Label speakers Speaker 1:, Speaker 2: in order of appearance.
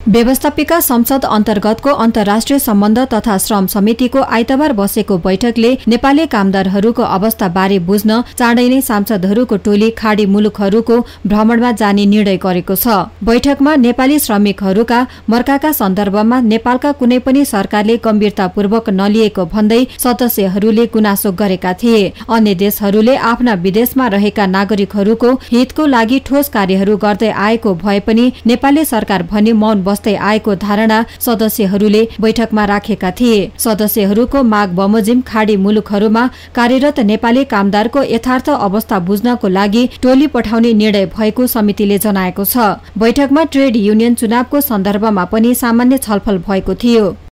Speaker 1: व्यवस्थापिका संसद अन्तर्गतको अन्तर्राष्ट्रिय सम्बन्ध तथा श्रम समितिको आइतबार बसेको बैठकले नेपाली कामदारहरूको अवस्था बारे बुझ्न चाँडै नै सांसदहरूको टोली खाडी मुलुकहरूको भ्रमणमा जाने निर्णय गरेको छ। बैठकमा नेपाली श्रमिकहरूका मर्काका सन्दर्भमा नेपालका कुनै पनि सरकारले गम्भीरतापूर्वक नलिएको भन्दै सदस्यहरूले गुनासो गरेका थिए। अन्य देशहरूले आफ्ना विदेशमा रहेका नागरिकहरूको हितको लागि ठोस कार्यहरू गर्दै आएको भए पनि नेपाली सरकार भने मौन बस्दै आएको धारणा सदस्यहरूले बैठकमा राखेका थिए। सदस्यहरूको माग बमोजिम खाडी मुलुकहरूमा कार्यरत नेपाली कामदारको यथार्थ अवस्था बुझ्नको लागि टोली पठाउने निर्णय भएको समितिले जनाएको छ। बैठकमा ट्रेड युनियन चुनावको सन्दर्भमा पनि सामान्य छलफल भएको थियो।